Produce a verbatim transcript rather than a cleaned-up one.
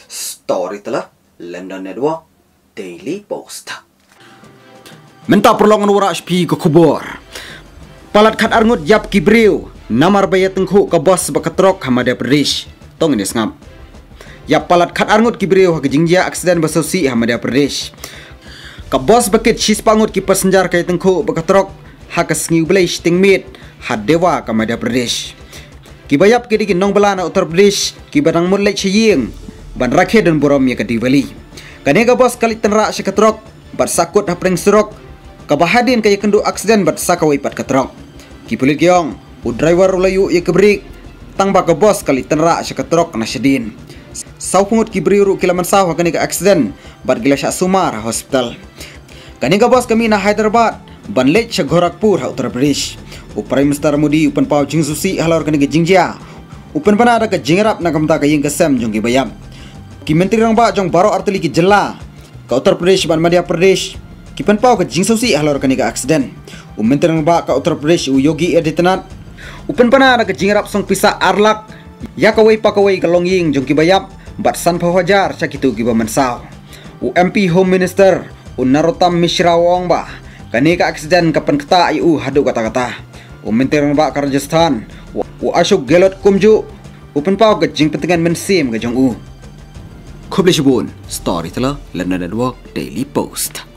Storyteller London Network Daily Post. Minta perlongan wara spi ke kubur. Palat khat arngut yap kibriu. Namar bayat tengku ke bos bakatrok Hamadya Pradesh. Tong ini sengap. Yap palat khat arngut kibriu ha jingjia aksiden basosi Hamadya Pradesh. Ke bos bakit shis pangut ki pasenjar kay tengku bakatrok ha kesengiu belai tingmit had dewa ke Madhya Pradesh. Ki bayap ki dikin nong belana Uttar Pradesh ki badang mulai chiying ban rakhe dan borom ya ke Diwali. Kane ka bos kali tenra si katrok bat sakut ha preng surok ka bahadin kay kendu aksiden bat sakawai pat katrok. Ki pulit gyong u driver ulayu ya ke break tang ba ka bos kali tenra si katrok na syadin. Sau pungut ki briuru kilaman saw ha kane ka aksiden bat gila sya sumar ha hospital. Kane ka bos kami na Hyderabad ban lech sa Gorakhpur ha Uttar Pradesh. U Prime Minister Modi upan pau jing susi halor kane ka jingjia. Upan pana ada ka jingrap na kamta ka ying kasam jong ki bayam. Ki menteri rang ba jong baro arteli ki jella ka Uttar Pradesh ban Madhya Pradesh ki pan pau ka jing susi halor kane ka accident. U menteri rang ba ka Uttar Pradesh u Yogi Adityanath upan pana ada ka jingrap song pisa arlak ya ka wei pa ka wei ka longying jong ki bayam bat san phawajar sa kitu ki ba mansaw. U M P Home Minister u Narottam Mishra wong ba kane ka accident kapan kata ai u hadu kata-kata. U menteri rang ba ka Rajasthan u Ashok Gehlot kumju upan pau ka jing pentingan mensim ka jong u. Kubli Shibun, Storyteller London Network Daily Post.